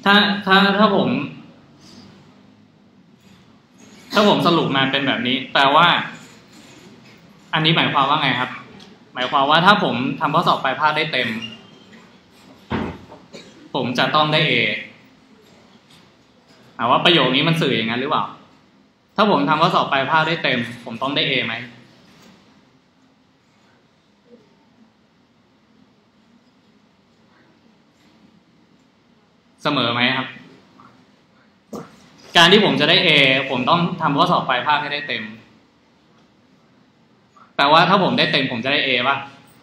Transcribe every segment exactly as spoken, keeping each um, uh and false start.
ถ้าถ้าถ้าผมถ้าผมสรุปมาเป็นแบบนี้แปลว่าอันนี้หมายความว่าไงครับหมายความว่าถ้าผมทำข้อสอบปลายภาคได้เต็มผมจะต้องได้ A ถามว่าประโยคนี้มันสื่ออย่างนั้นหรือเปล่าถ้าผมทำข้อสอบปลายภาคได้เต็มผมต้องได้ A ไหมเสมอไหมครับการที่ผมจะได้ A ผมต้องทำข้อสอบปลายภาคให้ได้เต็มแปลว่าถ้าผมได้เต็มผมจะได้ A ป่ะ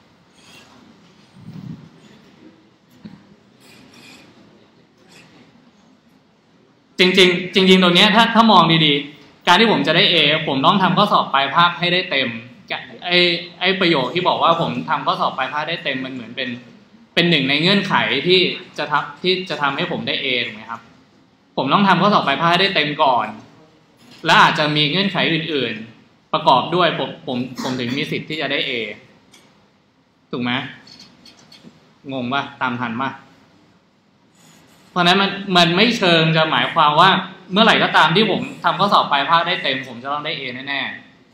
จริงๆจริงๆตรงนี้ถ้าถ้ามองดีๆการที่ผมจะได้ A ผมต้องทำข้อสอบปลายภาคให้ได้เต็มไอ้ไอ้ประโยคที่บอกว่าผมทำข้อสอบปลายภาคได้เต็มมันเหมือนเป็นเป็นหนึ่งในเงื่อนไขที่จะทำที่จะทำให้ผมได้ A ถูกไหมครับผมต้องทำข้อสอบปลายภาคให้ได้เต็มก่อนและอาจจะมีเงื่อนไขอื่นๆประกอบด้วยผมผมผมถึงมีสิทธิ์ที่จะได้ A ถูกไหมงงป่ะตามทันป่ะเพราะนั้นมันมันไม่เชิงจะหมายความว่าเมื่อไหร่ก็ตามที่ผมทำข้อสอบปลายภาคได้เต็มผมจะต้องได้ A แน่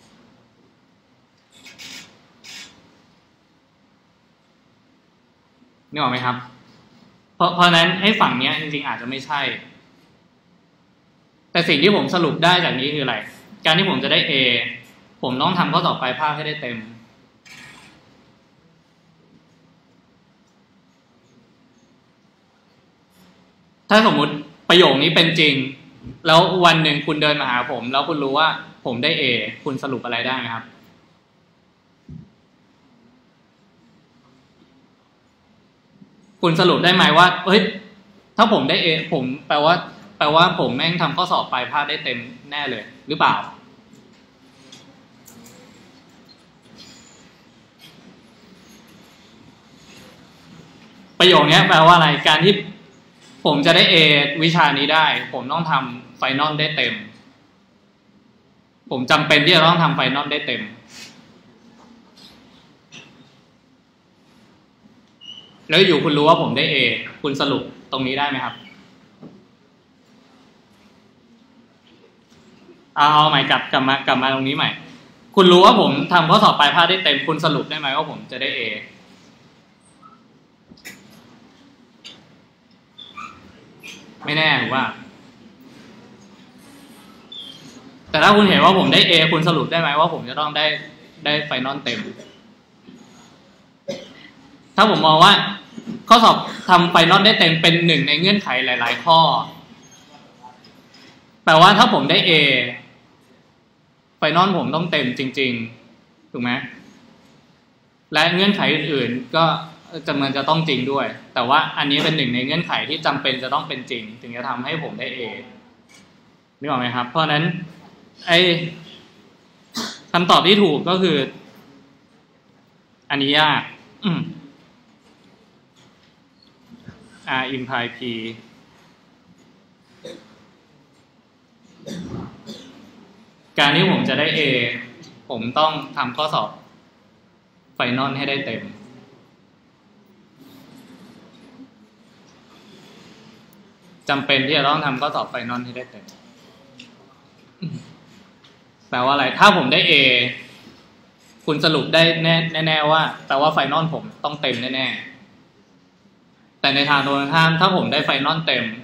ๆนึกออกไหมครับเพราะเพราะนั้นไอ้ฝั่งนี้จริงๆอาจจะไม่ใช่แต่สิ่งที่ผมสรุปได้จากนี้คืออะไรการที่ผมจะได้ A ผมต้องทำข้อสอบปลายภาคให้ได้เต็มถ้าสมมุติประโยคนี้เป็นจริงแล้ววันหนึ่งคุณเดินมาหาผมแล้วคุณรู้ว่าผมได้ A คุณสรุปอะไรได้ไหมครับคุณสรุปได้ไหมว่าเฮ้ยถ้าผมได้ A ผมแปลว่าแปลว่าผมแม่งทำข้อสอบปลายภาคได้เต็มแน่เลยหรือเปล่าประโยคนี้แปลว่าอะไรการที่ผมจะได้ A วิชานี้ได้ผมต้องทำไฟนอลได้เต็มผมจำเป็นที่จะต้องทำไฟนอลได้เต็มแล้วอยู่คุณรู้ว่าผมได้ A คุณสรุปตรงนี้ได้ไหมครับเอาเอาใหม่กลับกลับมากลับมาตรงนี้ใหม่คุณรู้ว่าผมทำข้อสอบปลายภาคได้เต็มคุณสรุปได้ไหมว่าผมจะได้ A ไม่แน่ถูกป่ะแต่ถ้าคุณเห็นว่าผมได้ A คุณสรุปได้ไหมว่าผมจะต้องได้ได้ไฟนอลเต็มถ้าผมมองว่าข้อสอบทำไฟนอลได้เต็มเป็นหนึ่งในเงื่อนไขหลายๆข้อแปลว่าถ้าผมได้ A ไฟนอลผมต้องเต็มจริงๆถูกไหมและเงื่อนไขอื่นๆก็จำเป็นจะต้องจริงด้วยแต่ว่าอันนี้เป็นหนึ่งในเงื่อนไขที่จำเป็นจะต้องเป็นจริงถึงจะทำให้ผมได้ A นึกออกไหมครับเพราะนั้นไอ้คำตอบที่ถูกก็คืออันนี้ยาก R imply P การที่ผมจะได้ A ผมต้องทำข้อสอบไฟนอลให้ได้เต็มจำเป็นที่จะต้องทำข้อสอบไฟนอลให้ได้เต็มแปลว่าอะไรถ้าผมได้ A คุณสรุปได้แน่แน่ว่าแปลว่าไฟนอลผมต้องเต็มแน่ๆแต่ในทางตรงข้ามถ้าผมได้ไฟนอลเต็ม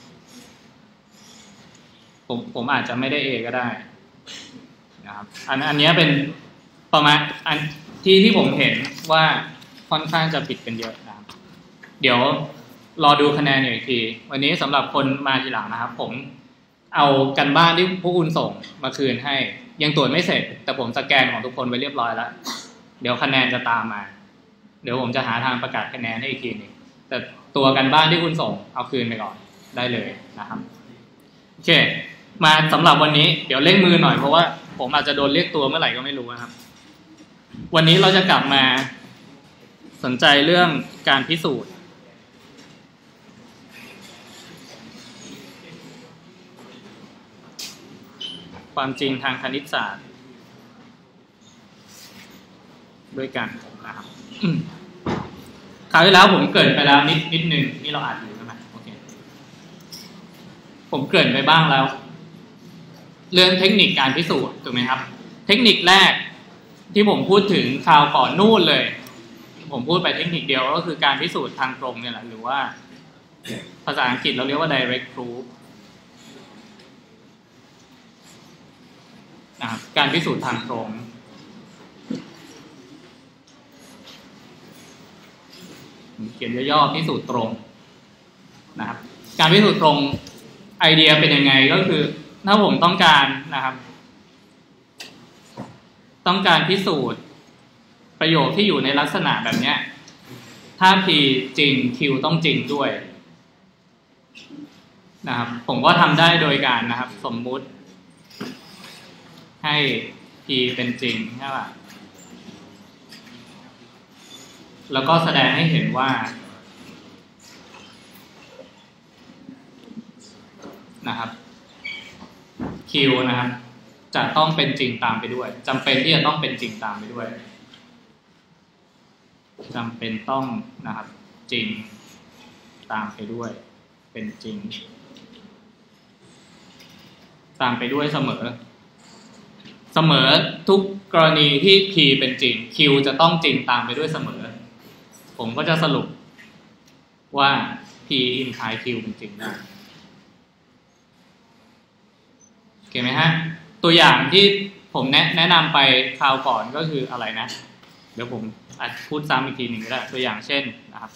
ผมผมอาจจะไม่ได้ A ก็ได้นะครับอันอันนี้เป็นประมาณอันที่ที่ผมเห็นว่าค่อนข้างจะผิดกันเยอะนะครับเดี๋ยวรอดูคะแนนอีกทีวันนี้สำหรับคนมาทีหลังนะครับผมเอากันบ้านที่พวกคุณส่งมาคืนให้ยังตรวจไม่เสร็จแต่ผมสแกนของทุกคนไว้เรียบร้อยแล้วเดี๋ยวคะแนนจะตามมาเดี๋ยวผมจะหาทางประกาศคะแนนให้อีกทีนึงแต่ตัวกันบ้านที่คุณส่งเอาคืนไปก่อนได้เลยนะครับโอเคมาสำหรับวันนี้เดี๋ยวเร่งมือหน่อยเพราะว่าผมอาจจะโดนเรียกตัวเมื่อไหร่ก็ไม่รู้นะครับวันนี้เราจะกลับมาสนใจเรื่องการพิสูจน์ความจริงทางคณิตศาสตร์ด้วยกันนะครับคราวที่แล้วผมเกริ่นไปแล้วนิดนิดนึงนี่เราอ่านอยู่ใช่ไหมโอเคผมเกริ่นไปบ้างแล้วเรื่องเทคนิคการพิสูจน์ถูกไหมครับเทคนิคแรกที่ผมพูดถึงคราวก่อนนู่นเลยผมพูดไปเทคนิคเดียวก็คือการพิสูจน์ทางตรงเนี่ยแหละหรือว่าภาษาอังกฤษเราเรียกว่า direct proof นะครับการพิสูจน์ทางตรงเขียนย่อๆพิสูจน์ตรงนะครับการพิสูจน์ตรงไอเดียเป็นยังไงก็คือถ้าผมต้องการนะครับต้องการพิสูจน์ประโยคที่อยู่ในลักษณะแบบนี้ถ้า P จริง Q ต้องจริงด้วยนะครับผมก็ทำได้โดยการนะครับสมมุติให้ P เป็นจริงใช่ป่ะแล้วก็แสดงให้เห็นว่านะครับ Q นะครับจะต้องเป็นจริงตามไปด้วยจำเป็นที่จะต้องเป็นจริงตามไปด้วยจำเป็นต้องนะครับจริงตามไปด้วยเป็นจริงตามไปด้วยเสมอเสมอทุกกรณีที่ P เป็นจริง Q จะต้องจริงตามไปด้วยเสมอผมก็จะสรุปว่า P imply Q เป็นจริงได้โอเคไหมฮะตัวอย่างที่ผมแนะแนะนำไปคราวก่อนก็คืออะไรนะเดี๋ยวผมอาจพูดซ้ำอีกทีหนึ่งก็ได้ตัวอย่างเช่นนะครับ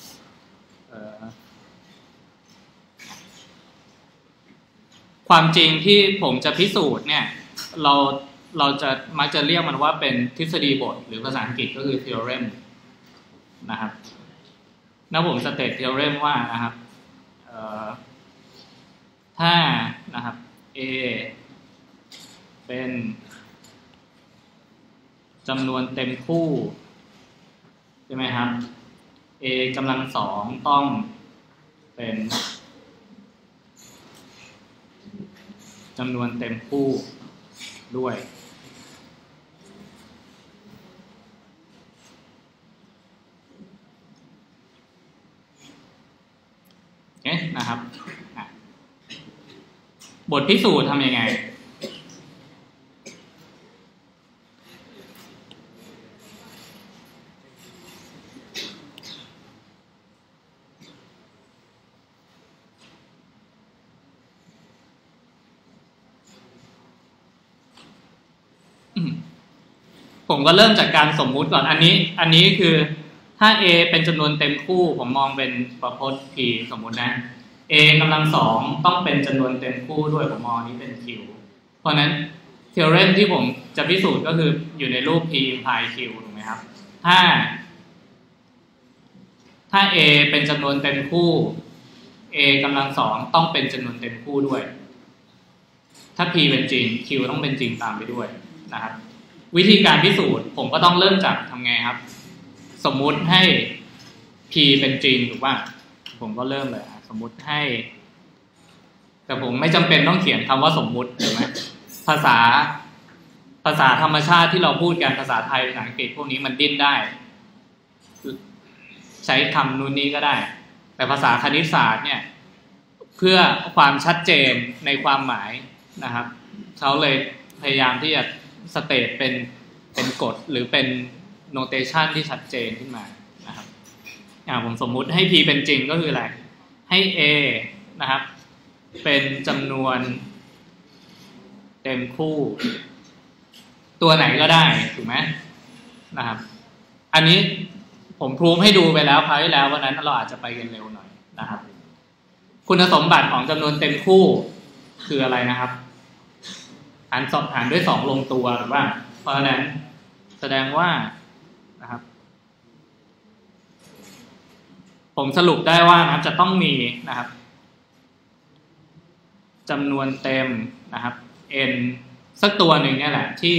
ความจริงที่ผมจะพิสูจน์เนี่ยเราเราจะมักจะเรียกมันว่าเป็นทฤษฎีบทหรือภาษาอังกฤษก็คือ theorem นะครับแล้วผมสเตท theorem ว่านะครับถ้านะครับ A เป็นจำนวนเต็มคู่ใช่ไหมครับ A กำลังสองต้องเป็นจำนวนเต็มคู่ด้วยเอ๊ะนะครับบทพิสูจน์ทำยังไงผมก็เริ่มจากการสมมุติก่อนอันนี้อันนี้คือถ้า A เป็นจำนวนเต็มคู่ผมมองเป็นประพจน์ P สมมุตินะ A กำลังสองต้องเป็นจำนวนเต็มคู่ด้วยผมมองนี้เป็น Q เพราะนั้น theorem ที่ผมจะพิสูจน์ก็คืออยู่ในรูป P imply Q ถูกไหมครับถ้าถ้า A เป็นจำนวนเต็มคู่ A กำลังสองต้องเป็นจำนวนเต็มคู่ด้วยถ้า P เป็นจริง Q ต้องเป็นจริงตามไปด้วยนะครับวิธีการพิสูจน์ผมก็ต้องเริ่มจากทำไงครับสมมุติให้ P เป็นจริงถูกป่ะผมก็เริ่มเลยสมมุติให้แต่ผมไม่จำเป็นต้องเขียนคำว่าสมมุติถูกไหมภาษาภาษาธรรมชาติที่เราพูดกันภาษาไทยภาษาอังกฤษพวกนี้มันดิ้นได้ใช้คำนู้นนี้ก็ได้แต่ภาษาคณิตศาสตร์เนี่ยเพื่อความชัดเจนในความหมายนะครับเขาเลยพยายามที่จะสเตทเป็นเป็นกฎหรือเป็นโนเทชันที่ชัดเจนขึ้นมานะครับอย่างผมสมมุติให้ P เป็นจริงก็คืออะไรให้ A นะครับเป็นจำนวนเต็มคู่ตัวไหนก็ได้ถูกไหมนะครับอันนี้ผมพรูฟให้ดูไปแล้วคราวที่แล้ววันนั้นเราอาจจะไปกันเร็วหน่อยนะครับคุณสมบัติของจำนวนเต็มคู่คืออะไรนะครับหารสองหารด้วยสองลงตัวหรือว่าเพราะฉะนั้นแสดงว่านะครับผมสรุปได้ว่านะครับจะต้องมีนะครับจำนวนเต็มนะครับ n สักตัวหนึ่งนี่แหละที่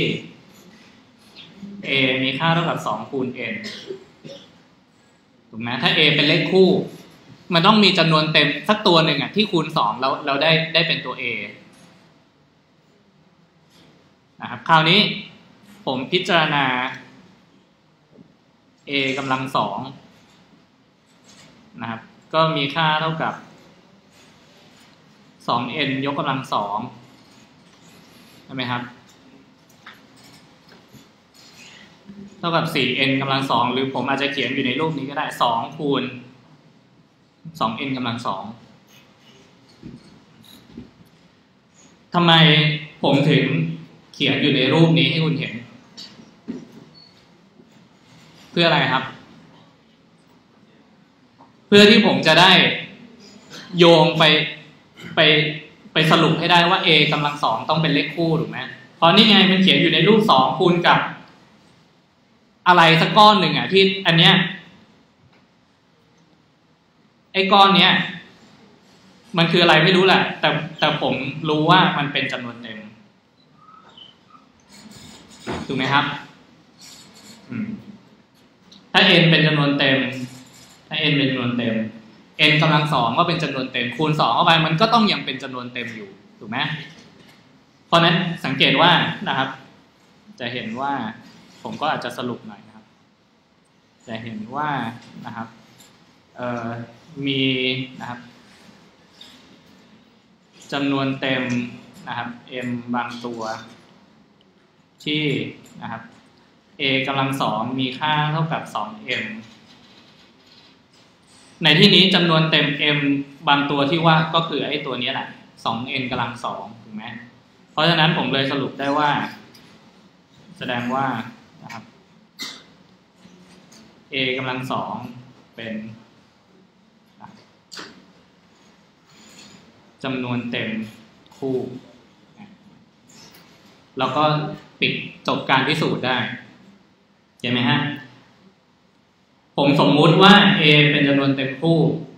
a มีค่าเท่ากับสองคูณ n ถูกไหมถ้า a เป็นเลขคู่มันต้องมีจำนวนเต็มสักตัวหนึ่งอ่ะที่คูณสองแล้วเราได้ได้เป็นตัว aนะครับคราวนี้ผมพิจารณา a กำลังสองนะครับก็มีค่าเท่ากับสองเอ็น ยกกำลังสองใช่ไหมครับเท่ากับสี่เอ็นกำลังสองหรือผมอาจจะเขียนอยู่ในรูปนี้ก็ได้สองคูณสองเอ็นกำลังสองทำไมผมถึงเขียนอยู่ในรูปนี้ให้คุณเห็นเพื่ออะไรครับเพื่อที่ผมจะได้โยงไปไปไปสรุปให้ได้ว่า a กำลังสองต้องเป็นเลขคู่ถูกไหมเพราะนี่ไงมันเขียนอยู่ในรูปสองคูณกับอะไรสักก้อนหนึ่งอ่ะที่อันเนี้ยไอ้ก้อนเนี้ยมันคืออะไรไม่รู้แหละแต่แต่ผมรู้ว่ามันเป็นจำนวนเต็มถูกไหมครับอืมถ้า n เป็นจำนวนเต็มถ้า n เป็นจำนวนเต็ม n กำลังสองก็เป็นจำนวนเต็มคูณสองเข้าไปมันก็ต้องยังเป็นจำนวนเต็มอยู่ถูกไหมเพราะนั้นสังเกตว่านะครับจะเห็นว่าผมก็อาจจะสรุปหน่อยนะครับจะเห็นว่านะครับเอ่อมีนะครับจำนวนเต็มนะครับ m บางตัวที่นะครับ a กำลังสองมีค่าเท่ากับ สองเอ็ม ในที่นี้จำนวนเต็ม m บางตัวที่ว่าก็คือไอ้ตัวนี้แหละ สองเอ็น กำลังสองถูกไหมเพราะฉะนั้นผมเลยสรุปได้ว่าแสดงว่านะครับ a กำลังสองเป็นจำนวนเต็มคู่แล้วก็ปิดจบการพิสูจน์ได้เห็นไหมฮะผมสมมุติว่า a เป็นจำนวนเต็มคู่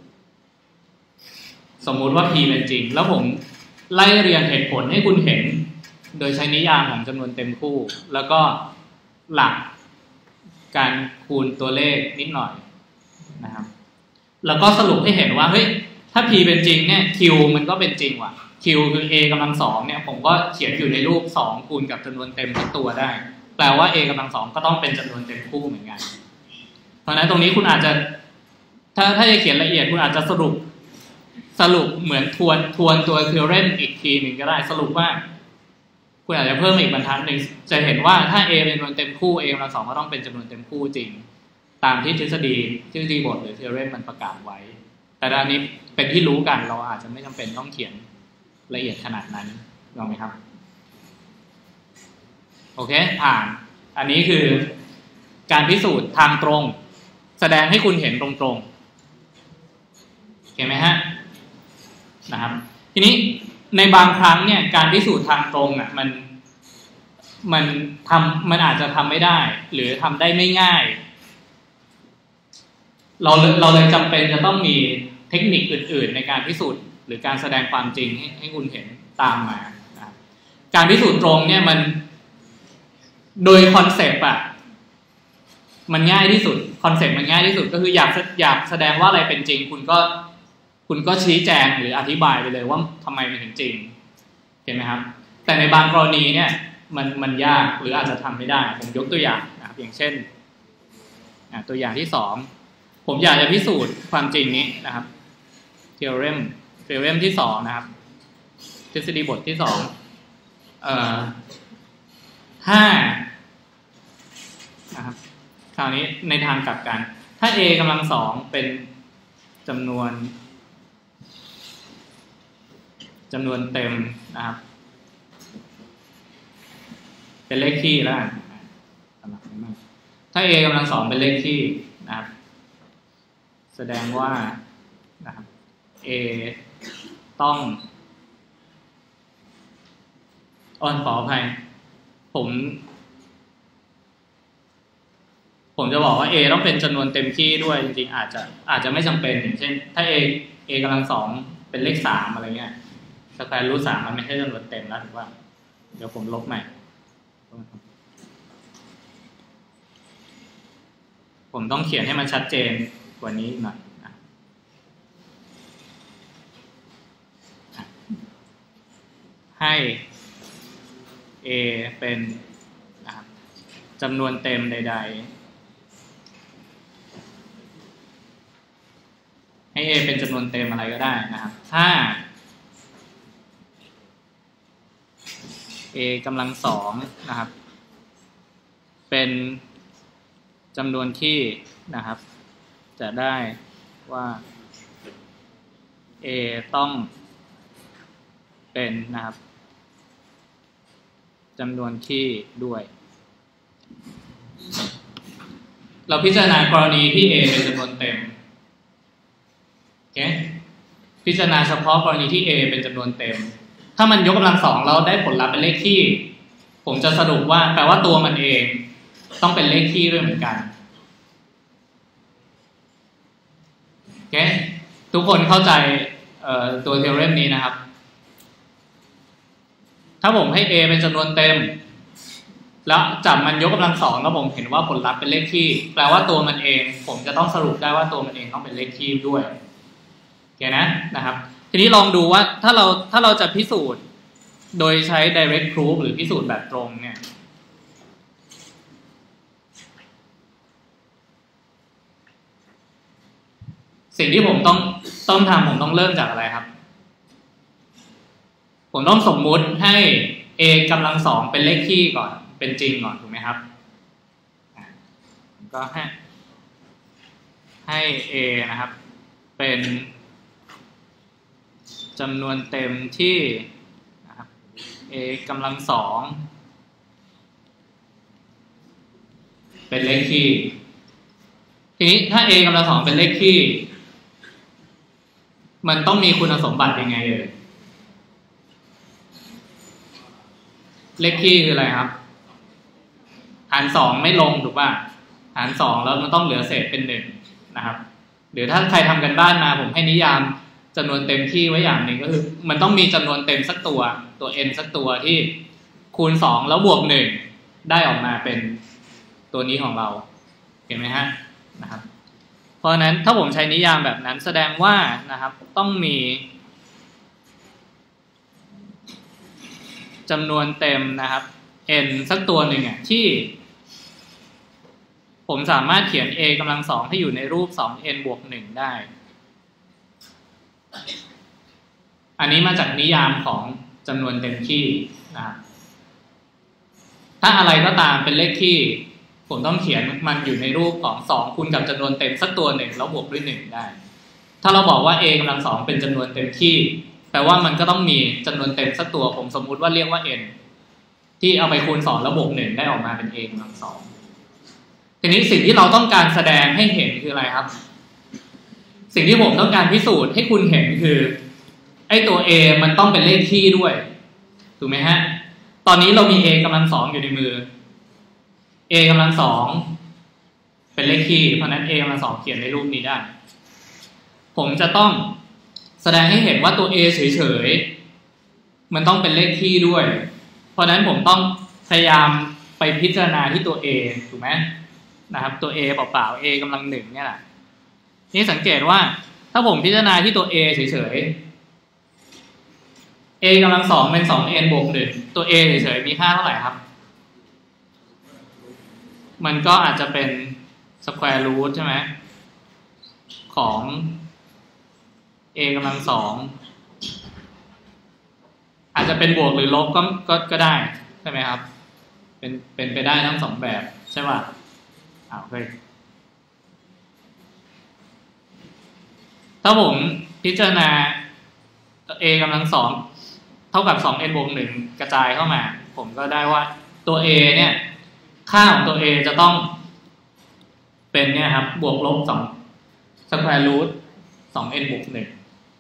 สมมุติว่า p เป็นจริงแล้วผมไล่เรียงเหตุผลให้คุณเห็นโดยใช้นิยามของจำนวนเต็มคู่แล้วก็หลักการคูณตัวเลขนิดหน่อยนะครับแล้วก็สรุปให้เห็นว่าเฮ้ยถ้า p เป็นจริงเนี่ย q มันก็เป็นจริงว่ะ q คือ a กำลังสองเนี่ยผมก็เขียนอยู่ในรูปสองคูณกับจำนวนเต็มทั้งตัวได้แปลว่า a กำลังสองก็ต้องเป็นจำนวนเต็มคู่เหมือนกันเพราะฉะนั้นตรงนี้คุณอาจจะถ้าถ้าจะเขียนละเอียดคุณอาจจะสรุปสรุปเหมือนทวนทวนตัว theorem อีกทีหนึ่งก็ได้สรุปว่าคุณอาจจะเพิ่มอีกบรรทัดหนึ่งจะเห็นว่าถ้า a เป็นจำนวนเต็มคู่ a กำลังสองก็ต้องเป็นจำนวนเต็มคู่จริงตามที่ทฤษฎีทฤษฎีบทหรือ theorem มันประกาศไว้แต่ด้านนี้เป็นที่รู้กันเราอาจจะไม่จำเป็นต้องเขียนละเอียดขนาดนั้นลองไหมครับโอเคผ่านอันนี้คือการพิสูจน์ทางตรงแสดงให้คุณเห็นตรงๆเห็นไหมฮะนะครับทีนี้ในบางครั้งเนี่ยการพิสูจน์ทางตรงอ่ะมันมันทำมันอาจจะทำไม่ได้หรือทำได้ไม่ง่ายเราเราเลยจำเป็นจะต้องมีเทคนิคอื่นๆในการพิสูจน์หรือการแสดงความจริงให้ให้คุณเห็นตามมานะการพิสูจน์ตรงเนี่ยมันโดยคอนเซปต์อะมันง่ายที่สุดคอนเซปต์มันง่ายที่สุดก็คืออยากอยากแสดงว่าอะไรเป็นจริงคุณก็คุณก็ชี้แจงหรืออธิบายไปเลยว่าทำไมมันถึงจริงเห็นไหมครับแต่ในบางกรณีเนี่ยมันมันยากหรืออาจจะทำไม่ได้ผมยกตัวอย่างนะครับอย่างเช่นตัวอย่างที่สองผมอยากจะพิสูจน์ความจริงนี้นะครับ theorem theorem ที่สองนะครับทฤษฎีบทที่สองเอ่อห้านะครับคราวนี้ในทางกลับกันถ้า a กำลังสองเป็นจำนวนจำนวนเต็มนะครับเป็นเลขคี่แล้วกันถ้า a กำลังสองเป็นเลขคี่นะครับแสดงว่านะครับ a ต้องอ้อนขออภัยผมผมจะบอกว่า a ต้องเป็นจำนวนเต็มคี่ด้วยจริงๆอาจจะอาจจะไม่จำเป็นอย่างเช่นถ้า a a กำลังสองเป็นเลขสามอะไรเงี้ยสแควร์รูทสามมันไม่ใช่จำนวนเต็มแล้วถูกป่ะเดี๋ยวผมลบใหม่ผมต้องเขียนให้มันชัดเจนกว่านี้หน่อยนะให้ a เป็นจำนวนเต็มใดๆให้ a เป็นจำนวนเต็มอะไรก็ได้นะครับถ้า a กำลังสองนะครับเป็นจำนวนที่นะครับจะได้ว่า a ต้องเป็นนะครับจำนวนที่ด้วยเราพิจารณากรณีที่ a เป็นจำนวนเต็มโอเคพิจารณาเฉพาะกรณีที่ a เป็นจำนวนเต็มถ้ามันยกกำลังสองแล้วได้ผลลัพธ์เป็นเลขคี่ผมจะสรุปว่าแปลว่าตัวมันเองต้องเป็นเลขคี่ด้วยเหมือนกันโอเคทุกคนเข้าใจตัวเทอเรมนี้นะครับถ้าผมให้ a เป็นจำนวนเต็มแล้วจับมันยกกำลังสองแล้วผมเห็นว่าผลลัพธ์เป็นเลขคี่แปลว่าตัวมันเองผมจะต้องสรุปได้ว่าตัวมันเองต้องเป็นเลขคี่ด้วยโอเคนะนะครับทีนี้ลองดูว่าถ้าเราถ้าเราจะพิสูจน์โดยใช้ direct proof หรือพิสูจน์แบบตรงเนี่ยสิ่งที่ผมต้องต้องทำผมต้องเริ่มจากอะไรครับผมต้องสมมุติให้ a กำลังสองเป็นเลขคี่ก่อนเป็นจริงก่อนถูกไหมครับก็ให้ให้ a นะครับเป็นจำนวนเต็มที่นะครับ a กำลังสองเป็นเลขคี่ทีนี้ถ้า a กำลังสองเป็นเลขคี่มันต้องมีคุณสมบัติยังไงเอ่ยเลขคี่คืออะไรครับหารสองไม่ลงถูกป่ะหารสองแล้วมันต้องเหลือเศษเป็นหนึ่งนะครับหรือถ้าใครทำกันบ้านมาผมให้นิยามจำนวนเต็มที่ไว้อย่างหนึ่งก็คือมันต้องมีจำนวนเต็มสักตัวตัว n สักตัวที่คูณสองแล้วบวกหนึ่งได้ออกมาเป็นตัวนี้ของเราเห็นไหมฮะนะครับเพราะฉะนั้นถ้าผมใช้นิยามแบบนั้นแสดงว่านะครับต้องมีจำนวนเต็มนะครับ n สักตัวหนึ่งอ่ะที่ผมสามารถเขียน a กำลังสองให้อยู่ในรูป สอง n บวกหนึ่งได้อันนี้มาจากนิยามของจำนวนเต็มที่นะครับถ้าอะไรก็ตามเป็นเลขที่ผมต้องเขียนมันอยู่ในรูปของสองคูณกับจำนวนเต็มสักตัวหนึ่งแล้วบวกด้วยหนึ่งได้ถ้าเราบอกว่า a กำลังสองเป็นจำนวนเต็มที่แปลว่ามันก็ต้องมีจำนวนเต็มสักตัวผมสมมุติว่าเรียกว่า n ที่เอาไปคูณสองแล้วบวกหนึ่งได้ออกมาเป็น a กำลังสองทีนี้สิ่งที่เราต้องการแสดงให้เห็นคืออะไรครับสิ่งที่ผมต้องการพิสูจน์ให้คุณเห็นคือไอ้ตัว a มันต้องเป็นเลขคี่ด้วยถูกไหมฮะตอนนี้เรามี a กำลังสองอยู่ในมือ a กำลังสองเป็นเลขคี่เพราะนั้น a กำลังสองเขียนในรูปนี้ได้ผมจะต้องแสดงให้เห็นว่าตัว a เฉยๆมันต้องเป็นเลขคี่ด้วยเพราะนั้นผมต้องพยายามไปพิจารณาที่ตัว a ถูกไหมนะครับตัว a เปล่าๆ a กำลังหนึ่งเนี่ยแหละนี่สังเกตว่าถ้าผมพิจารณาที่ตัว a เฉยๆ a กำลังสองเป็น สอง n บวกหนึ่งตัว a เฉยๆมีค่าเท่าไหร่ครับมันก็อาจจะเป็น square root ใช่ไหมของ a กำลังสองอาจจะเป็นบวกหรือลบก็ก็ก็ได้ใช่ไหมครับเป็นเป็นไปได้ทั้งสองแบบใช่ป่ะอ้าวเฮ้ยถ้าผมพิจารณา a กำลังสองเท่ากับ สอง n บวกหนึ่งกระจายเข้ามาผมก็ได้ว่าตัว a เนี่ยค่าของตัว a จะต้องเป็นเนี่ยครับบวกลบสอง square root สอง n บวกหนึ่ง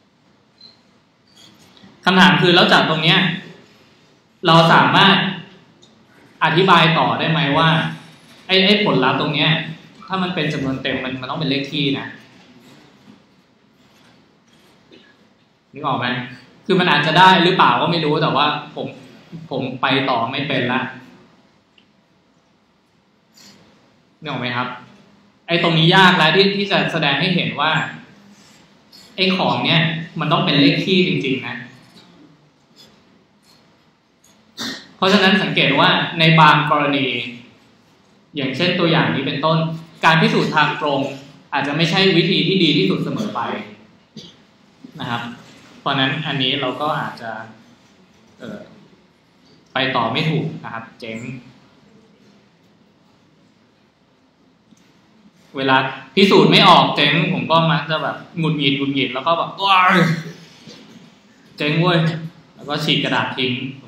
คำถามคือแล้วจากตรงเนี้ยเราสามารถอธิบายต่อได้ไหมว่าไอ้ไอ้ผลลัพธ์ตรงเนี้ยถ้ามันเป็นจำนวนเต็มมันมันต้องเป็นเลขคี่นะนึกออกไหมคือมันอาจจะได้หรือเปล่าก็ไม่รู้แต่ว่าผมผมไปต่อไม่เป็นละนึกออกไหมครับไอ้ตรงนี้ยากแล้วที่ที่จะแสดงให้เห็นว่าไอ้ของเนี้ยมันต้องเป็นเลขคี่จริงๆนะเพราะฉะนั้นสังเกตว่าในบางกรณีอย่างเช่นตัวอย่างนี้เป็นต้นการพิสูจน์ทางตรงอาจจะไม่ใช่วิธีที่ดีที่สุดเสมอไปนะครับเพราะนั้นอันนี้เราก็อาจจะเอ่อทไปต่อไม่ถูกนะครับเจ๊งเวลาพิสูจน์ไม่ออกเจ๊งผมก็มักจะแบบหงุดหงิดหงุดหงิดแล้วก็แบบว้าเจ๊งเว้ยแล้วก็ฉีกกระดาษทิ้ง